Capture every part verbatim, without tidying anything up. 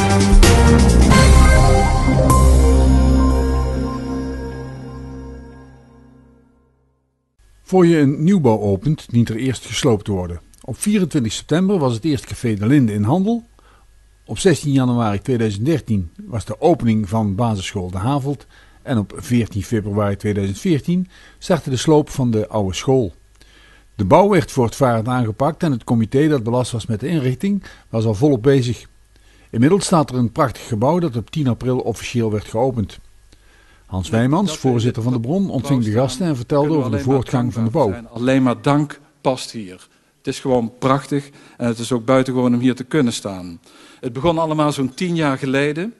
Voor je een nieuwbouw opent, dient er eerst gesloopt te worden. Op vierentwintig september was het eerst Café de Linde in Handel. Op zestien januari tweeduizend dertien was de opening van basisschool De Havelt. En op veertien februari tweeduizend veertien startte de sloop van de oude school. De bouw werd voortvarend aangepakt en het comité dat belast was met de inrichting was al volop bezig. Inmiddels staat er een prachtig gebouw dat op tien april officieel werd geopend. Hans Wijmans, voorzitter van de Bron, ontving de gasten en vertelde over de voortgang van de bouw. Alleen maar dank past hier. Het is gewoon prachtig en het is ook buitengewoon om hier te kunnen staan. Het begon allemaal zo'n tien jaar geleden.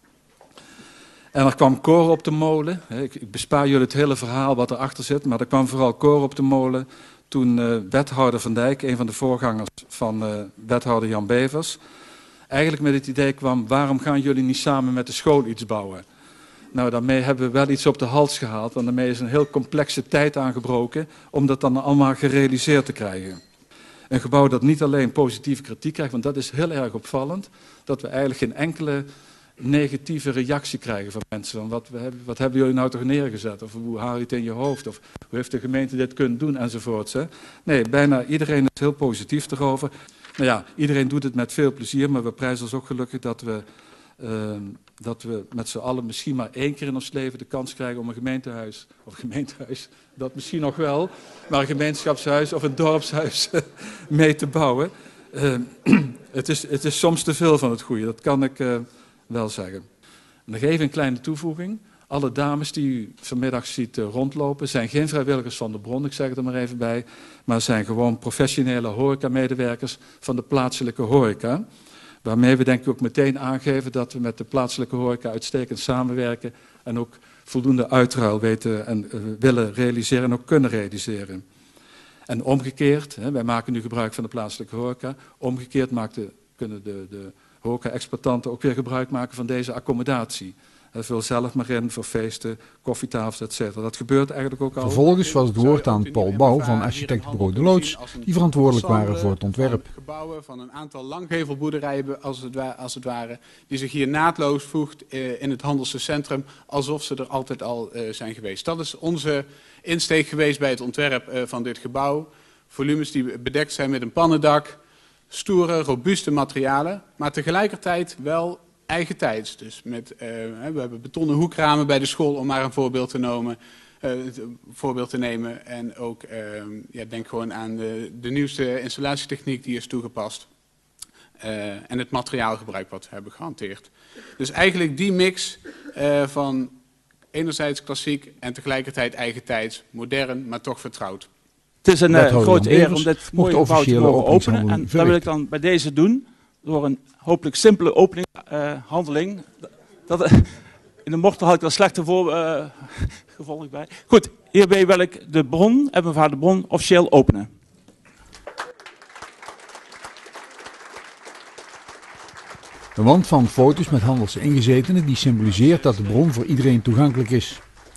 En er kwam koren op de molen. Ik bespaar jullie het hele verhaal wat erachter zit, maar er kwam vooral koren op de molen toen uh, wethouder Van Dijk, een van de voorgangers van uh, wethouder Jan Bevers, eigenlijk met het idee kwam, waarom gaan jullie niet samen met de school iets bouwen? Nou, daarmee hebben we wel iets op de hals gehaald, want daarmee is een heel complexe tijd aangebroken om dat dan allemaal gerealiseerd te krijgen. Een gebouw dat niet alleen positieve kritiek krijgt, want dat is heel erg opvallend, dat we eigenlijk geen enkele negatieve reactie krijgen van mensen. Van wat, wat hebben jullie nou toch neergezet? Of hoe haal je het in je hoofd? Of hoe heeft de gemeente dit kunnen doen? Enzovoorts. Hè? Nee, bijna iedereen is heel positief erover. Nou ja, iedereen doet het met veel plezier, maar we prijzen ons ook gelukkig dat we, uh, dat we met z'n allen misschien maar één keer in ons leven de kans krijgen om een gemeentehuis, of gemeentehuis, dat misschien nog wel, maar een gemeenschapshuis of een dorpshuis mee te bouwen. Uh, het, is, het is soms te veel van het goede, dat kan ik uh, wel zeggen. Nog even een kleine toevoeging. Alle dames die u vanmiddag ziet uh, rondlopen zijn geen vrijwilligers van de Bron, ik zeg het er maar even bij, maar zijn gewoon professionele horeca-medewerkers van de plaatselijke horeca. Waarmee we denk ik ook meteen aangeven dat we met de plaatselijke horeca uitstekend samenwerken en ook voldoende uitruil weten en uh, willen realiseren en ook kunnen realiseren. En omgekeerd, hè, wij maken nu gebruik van de plaatselijke horeca, omgekeerd maakt de, kunnen de, de horeca-exploitanten ook weer gebruik maken van deze accommodatie. Vul zelf maar in voor feesten, koffietafels, et cetera. Dat gebeurt eigenlijk ook al. Vervolgens was het woord aan Paul Bouw van architectenbureau De Loods, die verantwoordelijk waren voor het ontwerp. Gebouwen van een aantal langgevelboerderijen als het, wa als het ware, die zich hier naadloos voegt uh, in het Handelse centrum, alsof ze er altijd al uh, zijn geweest. Dat is onze insteek geweest bij het ontwerp uh, van dit gebouw. Volumes die bedekt zijn met een pannendak, stoere, robuuste materialen, maar tegelijkertijd wel eigentijds. Dus met, uh, we hebben betonnen hoekramen bij de school, om maar een voorbeeld te nemen. Uh, voorbeeld te nemen. En ook, uh, ja, denk gewoon aan de, de nieuwste installatietechniek die is toegepast. Uh, en het materiaalgebruik wat we hebben gehanteerd. Dus eigenlijk die mix uh, van enerzijds klassiek en tegelijkertijd eigentijds, modern, maar toch vertrouwd. Het is een uh, grote eer om dit mooie gebouw te mogen openen. En dat wil ik dan bij deze doen. Door een hopelijk simpele openinghandeling. Uh, dat, in de mortel had ik daar slechte voor, uh, gevolg bij. Goed, hierbij wil ik de Bron, M F H de Bron, officieel openen. Een wand van foto's met Handelse ingezetenen die symboliseert dat de Bron voor iedereen toegankelijk is.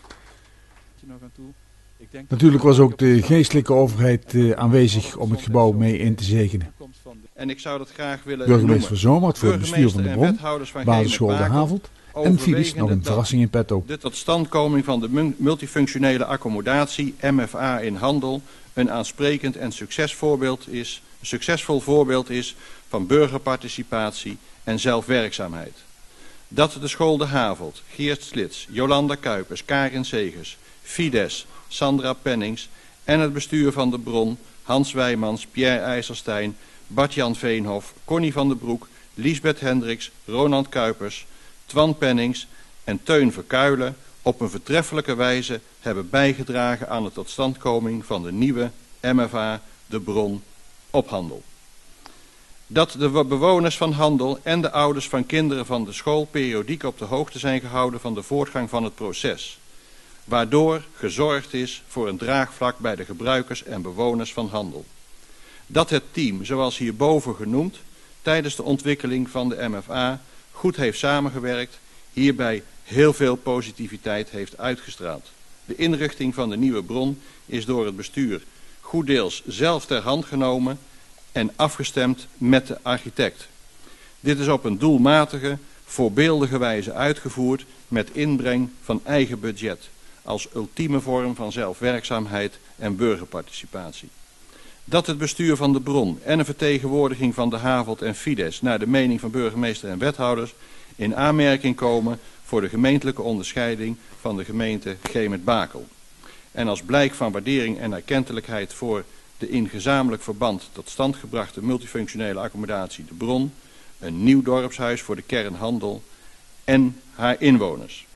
Natuurlijk was ook de geestelijke overheid uh, aanwezig om het gebouw mee in te zegenen. En ik zou dat graag willen Burgemeester Verzomert voor het bestuur van de Bron, basisschool De Havelt en Fides nog een verrassing in petto. De totstandkoming van de multifunctionele accommodatie M F A in Handel een aansprekend en succesvoorbeeld is, een succesvol voorbeeld is van burgerparticipatie en zelfwerkzaamheid. Dat de school De Havelt, Geert Slits, Jolanda Kuipers, Karin Segers, Fides, Sandra Pennings en het bestuur van de Bron, Hans Wijmans, Pierre IJsselstein, Bart-Jan Veenhof, Connie van den Broek, Liesbeth Hendricks, Ronald Kuipers, Twan Pennings en Teun Verkuilen op een vertreffelijke wijze hebben bijgedragen aan de totstandkoming van de nieuwe M F A de Bron op Handel. Dat de bewoners van Handel en de ouders van kinderen van de school periodiek op de hoogte zijn gehouden van de voortgang van het proces, waardoor gezorgd is voor een draagvlak bij de gebruikers en bewoners van Handel. Dat het team, zoals hierboven genoemd, tijdens de ontwikkeling van de M F A goed heeft samengewerkt, hierbij heel veel positiviteit heeft uitgestraald. De inrichting van de nieuwe Bron is door het bestuur goeddeels zelf ter hand genomen en afgestemd met de architect. Dit is op een doelmatige, voorbeeldige wijze uitgevoerd met inbreng van eigen budget als ultieme vorm van zelfwerkzaamheid en burgerparticipatie. Dat het bestuur van de Bron en een vertegenwoordiging van de Havelt en Fides naar de mening van burgemeester en wethouders in aanmerking komen voor de gemeentelijke onderscheiding van de gemeente Gemert-Bakel. En als blijk van waardering en erkentelijkheid voor de in gezamenlijk verband tot stand gebrachte multifunctionele accommodatie de Bron, een nieuw dorpshuis voor de kernhandel en haar inwoners.